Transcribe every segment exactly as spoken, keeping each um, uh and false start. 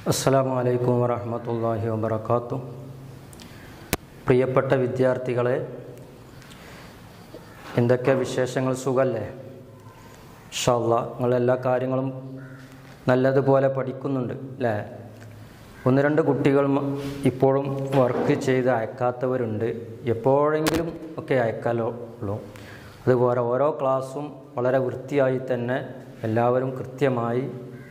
അസ്സലാമു അലൈക്കും വറഹ്മത്തുള്ളാഹി വബറകാതുഹു. പ്രിയപ്പെട്ട വിദ്യാർത്ഥികളെ, എന്തൊക്കെ വിശേഷങ്ങൾ? സുഖല്ലേ? ഇൻഷാ അല്ലാഹ് നിങ്ങളെല്ലാ കാര്യങ്ങളും നല്ലതുപോലെ പഠിക്കുന്നുണ്ട് അല്ലേ? ഒന്ന് രണ്ട് കുട്ടികൾ ഇപ്പോഴും വർക്ക് ചെയ്ത് അയക്കാത്തവരുണ്ട്. എപ്പോഴെങ്കിലും ഒക്കെ അയക്കാലോ ഉള്ളൂ. അതുപോലെ ഓരോ ക്ലാസ്സും വളരെ വൃത്തിയായി തന്നെ എല്ലാവരും കൃത്യമായി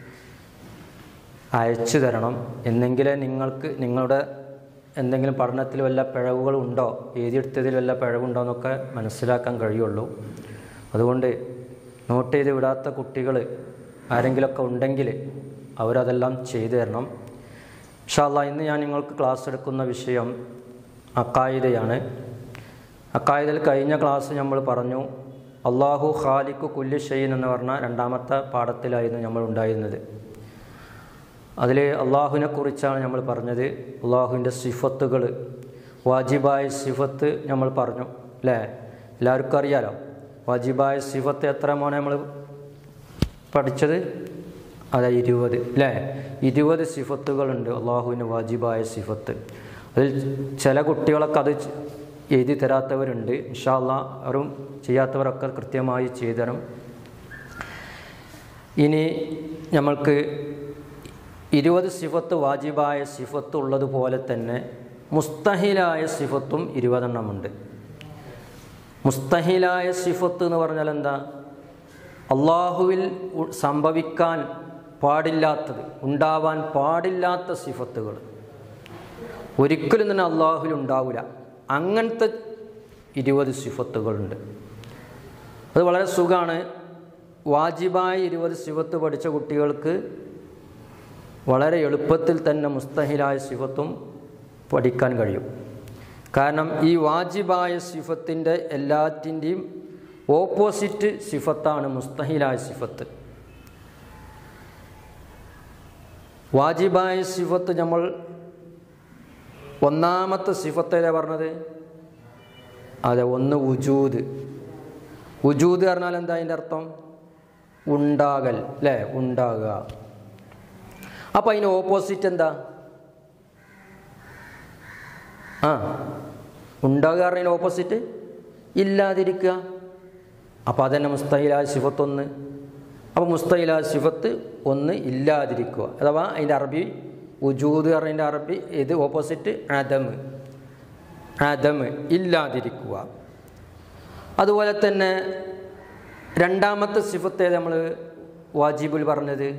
അയച്ചു തരണം. എന്നെങ്കിലേ നിങ്ങൾക്ക് നിങ്ങളുടെ എന്തെങ്കിലും പഠനത്തിൽ വല്ല പിഴവുകളുണ്ടോ, എഴുതിയെടുത്തതിൽ വല്ല പിഴവുണ്ടോ എന്നൊക്കെ മനസ്സിലാക്കാൻ കഴിയുള്ളൂ. അതുകൊണ്ട് നോട്ട് ചെയ്ത് വിടാത്ത കുട്ടികൾ ആരെങ്കിലുമൊക്കെ ഉണ്ടെങ്കിൽ അവരതെല്ലാം ചെയ്തു തരണം. ഇൻഷാ അല്ലാഹ് ഇന്ന് ഞാൻ നിങ്ങൾക്ക് ക്ലാസ് എടുക്കുന്ന വിഷയം അഖായിദയാണ്. അഖായിദയിൽ കഴിഞ്ഞ ക്ലാസ് നമ്മൾ പറഞ്ഞു അല്ലാഹു ഖാലിഖു കുല്ലി ഷൈഇൻ എന്ന് പറഞ്ഞ രണ്ടാമത്തെ പാഠത്തിലായിരുന്നു നമ്മൾ ഉണ്ടായിരുന്നത്. അതിൽ അള്ളാഹുവിനെ കുറിച്ചാണ് നമ്മൾ പറഞ്ഞത്. അള്ളാഹുവിൻ്റെ സിഫത്തുകൾ, വാജിബായ സിഫത്ത് നമ്മൾ പറഞ്ഞു അല്ലേ? എല്ലാവർക്കും അറിയാലോ വാജിബായ സിഫത്ത് എത്ര മോനെ നമ്മൾ പഠിച്ചത്? അതെ, ഇരുപത് അല്ലേ? ഇരുപത് സിഫത്തുകളുണ്ട് അള്ളാഹുവിന് വാജിബായ സിഫത്ത്. അതിൽ ചില കുട്ടികളൊക്കെ അത് എഴുതി തരാത്തവരുണ്ട്. ഇൻഷാ അല്ലാഹ് അവരും ചെയ്യാത്തവരൊക്കെ കൃത്യമായി ചെയ്തു തരും. ഇനി നമ്മൾക്ക് ഇരുപത് സിഫത്ത് വാജിബായ സിഫത്ത് ഉള്ളതുപോലെ തന്നെ മുസ്തഹിലായ സിഫത്തും ഇരുപതെണ്ണമുണ്ട്. മുസ്തഹിലായ സിഫത്ത് എന്ന് പറഞ്ഞാൽ എന്താ? അള്ളാഹുവിൽ സംഭവിക്കാൻ പാടില്ലാത്തത്, ഉണ്ടാവാൻ പാടില്ലാത്ത സിഫത്തുകൾ ഒരിക്കലും തന്നെ അള്ളാഹുവിൽ ഉണ്ടാവില്ല. അങ്ങനത്തെ ഇരുപത് സിഫത്തുകളുണ്ട്. അത് വളരെ സുഖമാണ്. വാജിബായ ഇരുപത് സിഫത്ത് പഠിച്ച കുട്ടികൾക്ക് വളരെ എളുപ്പത്തിൽ തന്നെ മുസ്തഹിലായ സിഫത്തും പഠിക്കാൻ കഴിയും. കാരണം ഈ വാജിബായ സിഫത്തിൻ്റെ എല്ലാറ്റിൻ്റെയും ഓപ്പോസിറ്റ് സിഫത്താണ് മുസ്തഹിലായ സിഫത്ത്. വാജിബായ സിഫത്ത് നമ്മൾ ഒന്നാമത്തെ സിഫത്തേതാ പറഞ്ഞത്? അതെ, ഒന്ന് വുജൂദ്. വുജൂദ് പറഞ്ഞാൽ എന്താ അതിൻ്റെ അർത്ഥം? ഉണ്ടാകൽ അല്ലേ? ഉണ്ടാകുക. അപ്പം അതിന് ഓപ്പോസിറ്റ് എന്താ? ആ ഉണ്ടാകുക പറഞ്ഞതിന് ഓപ്പോസിറ്റ് ഇല്ലാതിരിക്കുക. അപ്പം അതന്നെ മുസ്തഹിലായ സിഫത്ത് ഒന്ന്. അപ്പം മുസ്തഹിലായ സിഫത്ത് ഒന്ന് ഇല്ലാതിരിക്കുക, അഥവാ അതിൻ്റെ അറബി വുജൂദ് പറഞ്ഞതിൻ്റെ അറബി ഇത് ഓപ്പോസിറ്റ് അദമ്. അദമ് ഇല്ലാതിരിക്കുക. അതുപോലെ തന്നെ രണ്ടാമത്തെ സിഫത്ത് നമ്മൾ വാജിബിൽ പറഞ്ഞത്,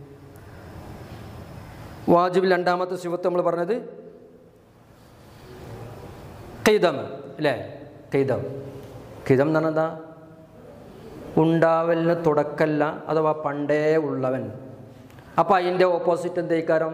വാജിബിൽ രണ്ടാമത്തെ സിഫത്ത് നമ്മൾ പറഞ്ഞത് ഖിദം അല്ലേ? ഖിദം. ഖിദം എന്ന് പറഞ്ഞാൽ എന്താ? ഉണ്ടാവലിന് തുടക്കല്ല, അഥവാ പണ്ടേ ഉള്ളവൻ. അപ്പം അതിൻ്റെ ഓപ്പോസിറ്റ് എന്തായിക്കാരം?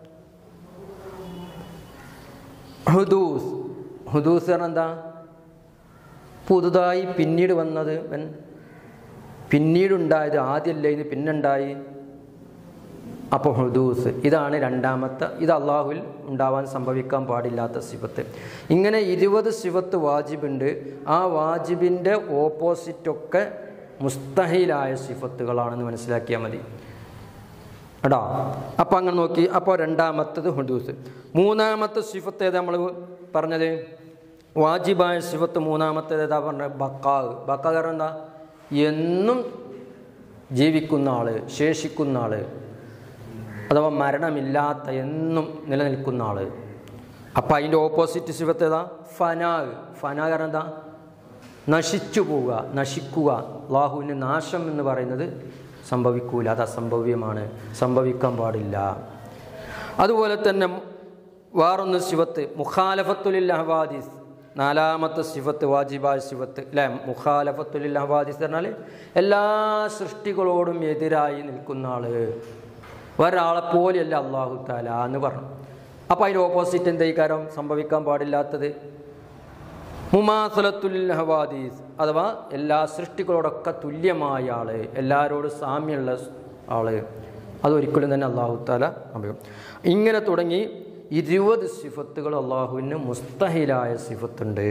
ഹുദൂസ്. ഹുദൂസ് പറഞ്ഞാൽ എന്താ? പുതുതായി പിന്നീട് വന്നത്, പിന്നീടുണ്ടായത്, ആദ്യമല്ല ഇത് പിന്നുണ്ടായി. അപ്പോൾ ഹുദൂസ്. ഇതാണ് രണ്ടാമത്തെ. ഇത് അള്ളാഹുവിൽ ഉണ്ടാവാൻ സംഭവിക്കാൻ പാടില്ലാത്ത സിഫത്ത്. ഇങ്ങനെ ഇരുപത് സിഫത്ത് വാജിബുണ്ട്. ആ വാജിബിൻ്റെ ഓപ്പോസിറ്റൊക്കെ മുസ്തഹിലായ സിഫത്തുകളാണെന്ന് മനസ്സിലാക്കിയാൽ മതി കേട്ടോ. അപ്പോൾ അങ്ങനെ നോക്കി. അപ്പോൾ രണ്ടാമത്തത് ഹുദൂസ്. മൂന്നാമത്തെ സിഫത്ത് ഏതാ നമ്മൾ പറഞ്ഞത്? വാജിബായ സിഫത്ത് മൂന്നാമത്തേത് ഏതാ പറഞ്ഞത്? ബക്കാ. ബക്കാ കാരണം എന്താ? എന്നും ജീവിക്കുന്ന ആൾ, ശേഷിക്കുന്ന ആൾ, അഥവാ മരണമില്ലാത്ത, എന്നും നിലനിൽക്കുന്ന ആൾ. അപ്പം അതിൻ്റെ ഓപ്പോസിറ്റ് സിഫത്ത് ഏതാ? ഫനാ. ഫനാ കാരണം എന്താ? നശിച്ചു പോവുക, നശിക്കുക. അല്ലാഹുവിന് നാശം എന്ന് പറയുന്നത് സംഭവിക്കൂല, അത് അസംഭവ്യമാണ്, സംഭവിക്കാൻ പാടില്ല. അതുപോലെ തന്നെ വേറൊന്ന് സിഫത്ത് മുഖാലഫത്തുലിൽ അഹ്വാദിസ്. നാലാമത്തെ സിഫത്ത് വാജിബായ സിഫത്ത് അല്ലേ? മുഖാലഫത്തുലിൽ അഹ്വാദിസ് പറഞ്ഞാൽ എല്ലാ സൃഷ്ടികളോടും എതിരായി നിൽക്കുന്ന ആൾ, ഒരാളെപ്പോലെയല്ല അല്ലാഹു തആല എന്ന് പറഞ്ഞു. അപ്പോൾ അതിൻ്റെ ഓപ്പോസിറ്റ് എന്തായിക്കാരം സംഭവിക്കാൻ പാടില്ലാത്തത്? മുമാസലത്തുൽ ഹവാദീസ്, അഥവാ എല്ലാ സൃഷ്ടികളോടൊക്കെ തുല്യമായ ആള്, എല്ലാവരോടും സാമ്യമുള്ള ആള്, അതൊരിക്കലും തന്നെ അല്ലാഹു തആല അഭിയും. ഇങ്ങനെ തുടങ്ങി ഇരുപത് സിഫത്തുകൾ അള്ളാഹുവിന് മുസ്തഹിലായ സിഫത്തുണ്ട്.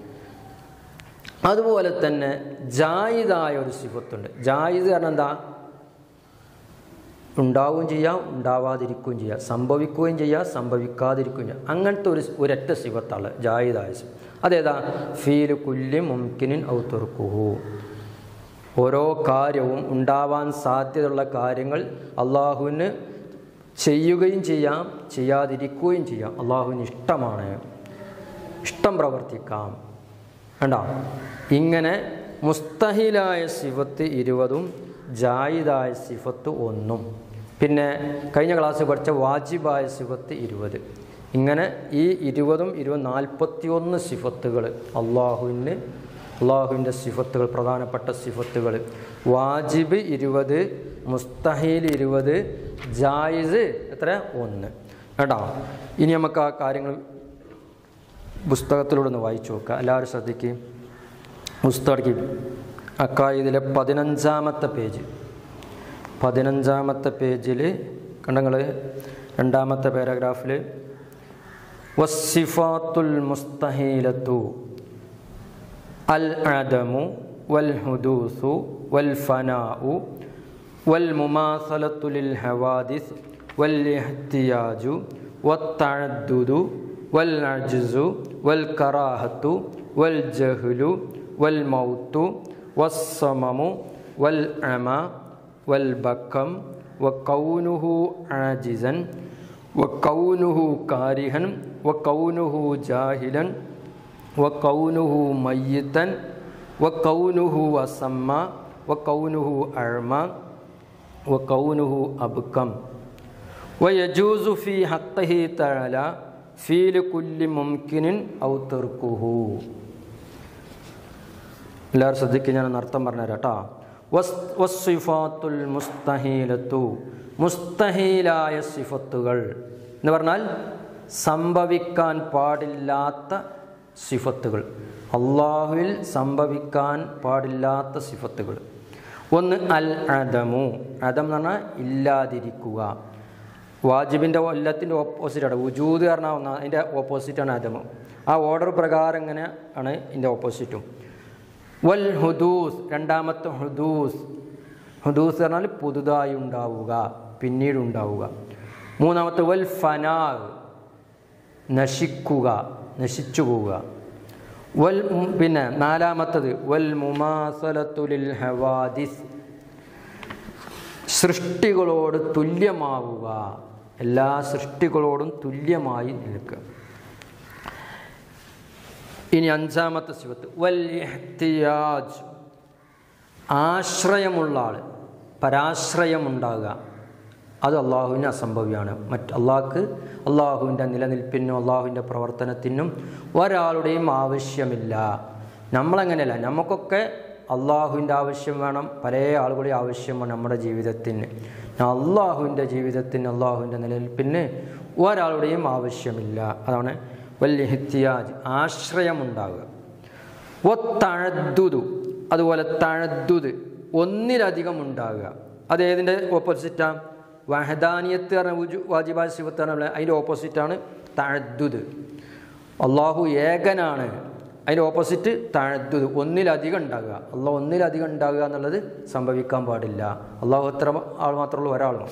അതുപോലെ തന്നെ ജായിദായ ഒരു സിഫത്തുണ്ട്. ജായിദ് കാരണം എന്താ? ഉണ്ടാവുകയും ചെയ്യാം, ഉണ്ടാവാതിരിക്കുകയും ചെയ്യാം, സംഭവിക്കുകയും ചെയ്യാം, സംഭവിക്കാതിരിക്കുകയും ചെയ്യാം. അങ്ങനത്തെ ഒരു ഒരൊറ്റ സിഫത്താണ് ജായിദായ സിഫത്ത്. അതേതാ? ഫീലു കുല്ലി മുംകിനിൻ ഔ തുർക്കുഹു. ഓരോ കാര്യവും ഉണ്ടാവാൻ സാധ്യതയുള്ള കാര്യങ്ങൾ അള്ളാഹുവിന് ചെയ്യുകയും ചെയ്യാം, ചെയ്യാതിരിക്കുകയും ചെയ്യാം. അള്ളാഹുവിന് ഇഷ്ടമാണ്, ഇഷ്ടം പ്രവർത്തിക്കാം. വേണ്ട, ഇങ്ങനെ മുസ്തഹിലായ സിഫത്ത് ഇരുപതും ജായിദായ സിഫത്ത് ഒന്നും. പിന്നെ കഴിഞ്ഞ ക്ലാസ് പഠിച്ച വാജിബായ സിഫത്ത് ഇരുപത്. ഇങ്ങനെ ഈ ഇരുപതും ഇരുപത് നാൽപ്പത്തി ഒന്ന് സിഫത്തുകൾ അള്ളാഹുവിന്, അള്ളാഹുവിൻ്റെ സിഫത്തുകൾ, പ്രധാനപ്പെട്ട സിഫത്തുകൾ. വാജിബ് ഇരുപത്, മുസ്തഹീൽ ഇരുപത്, ജായിസ് എത്ര? ഒന്ന്. കേട്ടോ, ഇനി നമുക്ക് ആ കാര്യങ്ങൾ പുസ്തകത്തിലൂടെ ഒന്ന് വായിച്ചു നോക്കുക. എല്ലാവരും ശ്രദ്ധിക്കുക. പുസ്തകം അക്കായിദിലെ പതിനഞ്ചാമത്തെ പേജ്, പതിനഞ്ചാമത്തെ പേജിൽ കണ്ടങ്ങൾ രണ്ടാമത്തെ പാരഗ്രാഫിൽ വസ്സിഫാത്തുൽ മുസ്തഹീലത്തു അൽ അദമു വൽ ഹുദൂസു വൽ ഫനാഉ വൽ മുമാസലത്തു ലിൽ ഹവാദിസ് വൽ ഇഹ്തിയാജു വത്തഅദ്ദുദു വൽ അജ്സു വൽ കറാഹത്തു വൽ ജഹ്ലു വൽ മൗത്തു വസ്സമമു വൽ അമ വൽ ബക്കം വകൗനുഹു ആജിസൻ വകൗനുഹു കാരിഹൻ വകൗനുഹു ജാഹിലൻ വകൗനുഹു മയ്യിതൻ വകൗനുഹു അസമ്മ വകൗനുഹു അഅമ വകൗനുഹു അബ്കം വയജൂസു ഫീ ഹഖ്ഖിഹി തആല ഫീലു കുല്ലി മുംകിനിൻ ഔ തർക്കുഹു. എല്ലാവരും ശ്രദ്ധിക്കുക, ഞാനൊന്ന് അർത്ഥം പറഞ്ഞുതരാം കേട്ടോ. വസ്സിഫാത്തുൽ മുസ്തഹീലത്തു, മുസ്തഹീലായ സിഫത്തുകൾ എന്ന് പറഞ്ഞാൽ സംഭവിക്കാൻ പാടില്ലാത്ത സിഫത്തുകൾ, അള്ളാഹുവിൽ സംഭവിക്കാൻ പാടില്ലാത്ത സിഫത്തുകൾ. ഒന്ന് അൽ അദമു, അദം എന്ന് പറഞ്ഞാൽ ഇല്ലാതിരിക്കുക. വാജിബിൻ്റെ എല്ലാത്തിൻ്റെ ഓപ്പോസിറ്റാണ്. വുജൂദ് പറഞ്ഞാൽ ഒന്ന് അതിൻ്റെ ഓപ്പോസിറ്റാണ് അദമു. ആ ഓർഡർ പ്രകാരം ഇങ്ങനെ ആണ് ഇതിൻ്റെ ഓപ്പോസിറ്റും. വൽ ഹുദൂസ്, രണ്ടാമത്തെ ഹുദൂസ്. ഹുദൂസ് പറഞ്ഞാൽ പുതുതായി ഉണ്ടാവുക, പിന്നീട് ഉണ്ടാവുക. മൂന്നാമത്തെ വൽ ഫനാ, നശിക്കുക, നശിച്ചു പോവുക. വൽ പിന്നെ നാലാമത്തത് വൽ മുമാസലത്തു ലിൽ ഹവാദിസ്, സൃഷ്ടികളോട് തുല്യമാവുക, എല്ലാ സൃഷ്ടികളോടും തുല്യമായി നിൽക്കുക. ഇനി അഞ്ചാമത്തെ സിഫത്ത് വൽ ഇഹ്തിയാജ്, ആശ്രയമുള്ള ആൾ, പരാശ്രയമുണ്ടാകുക. അത് അള്ളാഹുവിന് അസംഭവ്യമാണ്. മറ്റ് അള്ളാഹ്ക്ക്, അള്ളാഹുവിൻ്റെ നിലനിൽപ്പിനും അള്ളാഹുവിൻ്റെ പ്രവർത്തനത്തിനും ഒരാളുടെയും ആവശ്യമില്ല. നമ്മളങ്ങനെയല്ല, നമുക്കൊക്കെ അള്ളാഹുവിൻ്റെ ആവശ്യം വേണം, പല ആളുകളുടെയും ആവശ്യമാണ് നമ്മുടെ ജീവിതത്തിന്. അള്ളാഹുവിൻ്റെ ജീവിതത്തിന്, അള്ളാഹുവിൻ്റെ നിലനിൽപ്പിന് ഒരാളുടെയും ആവശ്യമില്ല. അതാണ് വൽ ഇഹ്തിയാജ്, ആശ്രയമുണ്ടാകുക. വത്തഅദ്ദുദു, അതുപോലെ തഅദ്ദുദ്, ഒന്നിലധികം ഉണ്ടാകുക. അതേതിൻ്റെ ഓപ്പോസിറ്റാണ്? വഹദാനിയത്ത് പറഞ്ഞ വാജിബായ സിഫത്ത് പറഞ്ഞ അതിൻ്റെ ഓപ്പോസിറ്റാണ് തഅദ്ദുദ്. അള്ളാഹു ഏകനാണ്, അതിൻ്റെ ഓപ്പോസിറ്റ് തഅദ്ദുദ്, ഒന്നിലധികം ഉണ്ടാകുക. അള്ളാഹു ഒന്നിലധികം ഉണ്ടാകുക എന്നുള്ളത് സംഭവിക്കാൻ പാടില്ല. അള്ളാഹു എത്ര ആൾ മാത്രമുള്ള ഒരാളാണ്.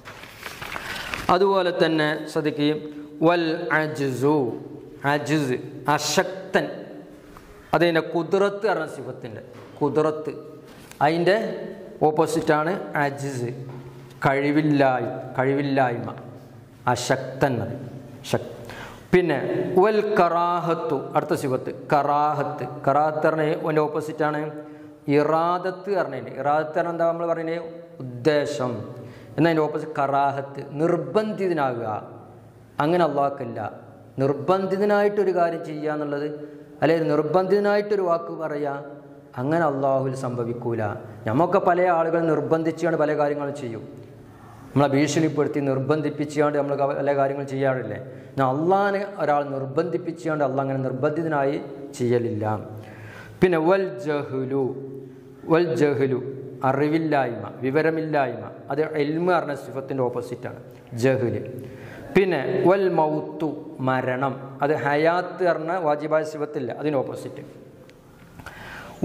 അതുപോലെ തന്നെ ശ്രദ്ധിക്കുകയും വൽ അജ്സു, അജ്സ് അശക്തൻ, അതിൻ്റെ കുദ്റത്ത് പറഞ്ഞ സിഫത്തിൻ്റെ കുദ്റത്ത്, അതിൻ്റെ ഓപ്പോസിറ്റാണ് അജ്സ്, കഴിവില്ലായ് കഴിവില്ലായ്മ, അശക്തൻ. അത് ശക്തി. പിന്നെ വൽ കറാഹത്തു, അടുത്ത സിഫത്ത് കറാഹത്ത്. കറാഹത്ത് പറഞ്ഞ അതിൻ്റെ ഓപ്പോസിറ്റാണ് ഇറാദത്ത് പറഞ്ഞതിന്. ഇറാദത്ത് പറഞ്ഞാൽ എന്താ നമ്മൾ പറയുന്നത്? ഉദ്ദേശം. എന്നാൽ അതിൻ്റെ ഓപ്പോസിറ്റ് കറാഹത്ത്, നിർബന്ധിതനാകുക. അങ്ങനെ അള്ളാഹ്ക്കില്ല. നിർബന്ധിതനായിട്ടൊരു കാര്യം ചെയ്യുക എന്നുള്ളത്, അല്ലെങ്കിൽ നിർബന്ധിതനായിട്ടൊരു വാക്ക് പറയുക, അങ്ങനെ അള്ളാഹുവിൽ സംഭവിക്കൂല. നമുക്ക് പല ആളുകൾ നിർബന്ധിച്ചുകൊണ്ട് പല കാര്യങ്ങളും ചെയ്യും. നമ്മളെ ഭീഷണിപ്പെടുത്തി നിർബന്ധിപ്പിച്ചുകൊണ്ട് നമ്മൾ പല കാര്യങ്ങൾ ചെയ്യാറില്ലേ? ഞാൻ അള്ളാഹിനെ ഒരാൾ നിർബന്ധിപ്പിച്ചുകൊണ്ട് അള്ളാഹ് അങ്ങനെ നിർബന്ധിതനായി ചെയ്യലില്ല. പിന്നെ വൽ ജഹ്ലു, വൽ ജഹ്ലു അറിവില്ലായ്മ, വിവരമില്ലായ്മ. അത് ഇൽമ് പറഞ്ഞ സിഫത്തിൻ്റെ ഓപ്പോസിറ്റാണ് ജഹ്ല്. പിന്നെ വൽ മൗത്തു മരണം, അത് ഹയാത്ത് പറഞ്ഞ വാജിബായ സിഫത്തില്ല, അതിന് ഓപ്പോസിറ്റ്.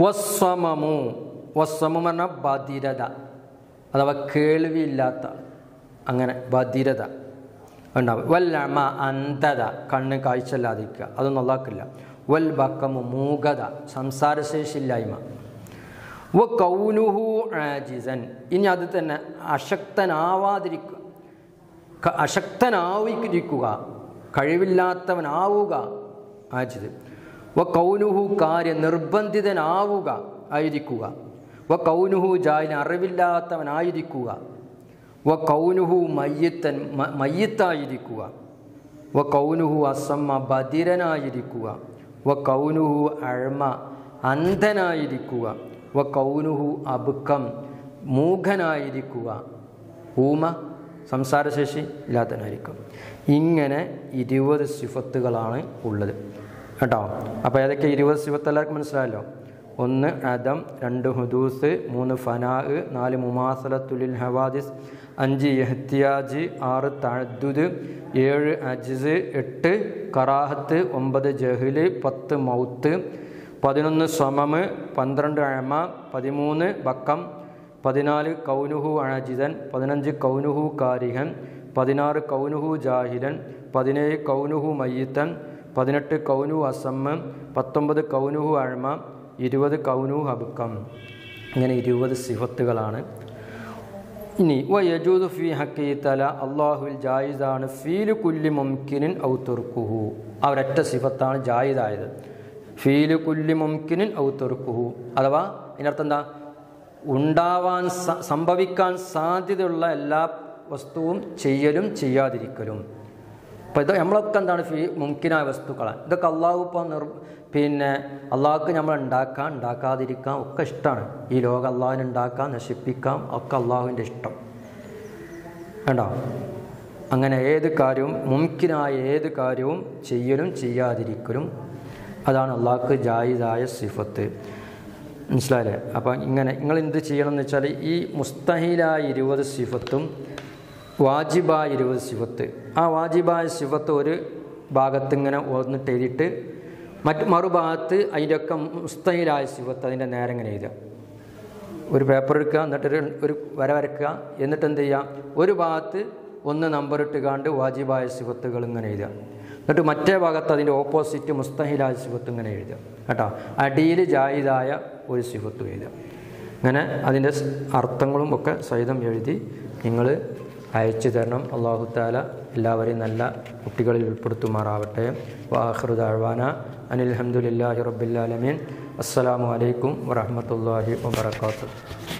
വസ്സമമു, വസ്സമം പറഞ്ഞാൽ ബധിരത അഥവാ കേൾവിയില്ലാത്ത ആൾ, അങ്ങനെ ബധിരത ഉണ്ടാവും. വൽ അമ അന്ധത, കണ്ണ് കാഴ്ചല്ലാതിരിക്കുക, അതൊന്നും അള്ളാഹ്ക്കില്ല. വൽ ബക്കമു മൂകത, സംസാരശേഷിയില്ലായ്മ. വ കൗനുഹു ആജിസൻ, ഇനി അത് തന്നെ അശക്തനാവാതിരിക്കുക, അശക്തനാവിരിക്കുക, കഴിവില്ലാത്തവനാവുക, ആജിത്. വ കൗനുഹു കാര്യ, നിർബന്ധിതനാവുക ആയിരിക്കുക. വ കൗനുഹു ജാഹിൽ, അറിവില്ലാത്തവനായിരിക്കുക. വ കൗനുഹു മയ്യത്തൻ, മയ്യത്തായിരിക്കുക. വ കൗനുഹു അസമ്മ, ബധിരനായിരിക്കുക. വ കൗനുഹു അഴ്മ, അന്ധനായിരിക്കുക. വ കൗനുഹു അബുക്കം, മൂഖനായിരിക്കുക. ഊമ, സംസാരശേഷി ഇല്ലാത്തവനായിരിക്കും. ഇങ്ങനെ ഇരുപത് സിഫത്തുകളാണ് ഉള്ളത് കേട്ടോ. അപ്പോൾ ഏതൊക്കെ ഇരുപത് സിഫത്ത് എല്ലാവർക്കും മനസ്സിലായല്ലോ. ഒന്ന് അദം, രണ്ട് ഹുദൂസ്, മൂന്ന് ഫനാ, നാല് മുമാസലത്തുലിൽ ഹവാദിസ്, അഞ്ച് ഇഹ്തിയാജ്, ആറ് തഅദ്ദുദ്, ഏഴ് അജ്സ്, എട്ട് കറാഹത്ത്, ഒമ്പത് ജഹ്ല്, പത്ത് മൗത്ത്, പതിനൊന്ന് സമമ്, പന്ത്രണ്ട് അഴമ, പതിമൂന്ന് ബക്കം, പതിനാല് കൗനുഹു അജിതൻ, പതിനഞ്ച് കൗനുഹു കാരിഹൻ, പതിനാറ് കൗനുഹു ജാഹിലൻ, പതിനേഴ് കൗനുഹു മയ്യിത്തൻ, പതിനെട്ട് കൗനുഹു അസമ്മ്, പത്തൊമ്പത് കൗനുഹു അഴമ, ഇരുപത് കൗനുഹു അബുക്കം. ഇങ്ങനെ ഇരുപത് സിഫത്തുകളാണ്. ഇനി വ യജൂദു ഫി ഹക്കി തല, അള്ളാഹുവിൽ ജായിദാണ് ഫീലു കുല്ലി മുംകിനിൻ ഔ തുർക്കുഹു, ആ ഒരൊറ്റ സിഫത്താണ് ജായിദായത്. ഫീലു കുല്ലി മുംകിനിൻ ഔ തുർക്കുഹു, അഥവാ ഇതിനർത്ഥം എന്താ? ഉണ്ടാവാൻ സംഭവിക്കാൻ സാധ്യതയുള്ള എല്ലാ വസ്തുവും ചെയ്യലും ചെയ്യാതിരിക്കലും. അപ്പോൾ ഇത് നമ്മളൊക്കെ എന്താണ് ഫീ മുംകിനായ വസ്തുക്കളാണ്. ഇതൊക്കെ അള്ളാഹു ഇപ്പോൾ നിർ പിന്നെ അള്ളാഹുക്ക് നമ്മൾ ഉണ്ടാക്കാം, ഉണ്ടാക്കാതിരിക്കാം ഒക്കെ ഇഷ്ടമാണ്. ഈ ലോകം അള്ളാഹുവിന് ഉണ്ടാക്കാം, നശിപ്പിക്കാം, ഒക്കെ അള്ളാഹുവിൻ്റെ ഇഷ്ടം വേണ്ടോ. അങ്ങനെ ഏത് കാര്യവും, മുംകിനായ ഏത് കാര്യവും ചെയ്യലും ചെയ്യാതിരിക്കലും, അതാണ് അള്ളാഹുക്ക് ജായിദായ സിഫത്ത്. മനസ്സിലായില്ലേ? അപ്പം ഇങ്ങനെ നിങ്ങൾ എന്ത് ചെയ്യണം എന്ന് വെച്ചാൽ, ഈ മുസ്തഹിലായ ഇരുപത് സിഫത്തും വാജിബായ ഇരുപത് സിഫത്ത്, ആ വാജിബായ സിഫത്ത് ഒരു ഭാഗത്ത് ഇങ്ങനെ ഓർന്നിട്ട് എഴുതിയിട്ട് മറ്റ് മറുഭാഗത്ത് അതിൻ്റെയൊക്കെ മുസ്തഹിലായ സിഫത്ത് അതിൻ്റെ നേരെ ഇങ്ങനെ എഴുതുക. ഒരു പേപ്പർ എടുക്കുക, എന്നിട്ടൊരു ഒരു വര വരയ്ക്കുക, എന്നിട്ട് എന്ത് ചെയ്യുക, ഒരു ഭാഗത്ത് ഒന്ന് നമ്പർ ഇട്ട് കാണ്ട് വാജിബായ സിഫത്തുകൾ ഇങ്ങനെ എഴുതുക. എന്നിട്ട് മറ്റേ ഭാഗത്ത് അതിൻ്റെ ഓപ്പോസിറ്റ് മുസ്തഹിലായ സിഫത്ത് ഇങ്ങനെ എഴുതുക കേട്ടോ. അടിയിൽ ജായിദായ ഒരു സിഫത്ത് എഴുതുക. അങ്ങനെ അതിൻ്റെ അർത്ഥങ്ങളും ഒക്കെ സഹിതം എഴുതി നിങ്ങൾ അയച്ചു തരണം. അല്ലാഹു തആല എല്ലാവരെയും നല്ല കുട്ടികളിൽ ഉൾപ്പെടുത്തുമാറാവട്ടെ. വആഖിറു ദഅ്വാന അനിൽ ഹംദുലില്ലാഹി റബ്ബിൽ ആലമീൻ. അസ്സലാമു അലൈക്കും വറഹ്മത്തുള്ളാഹി വബറകാതുഹു.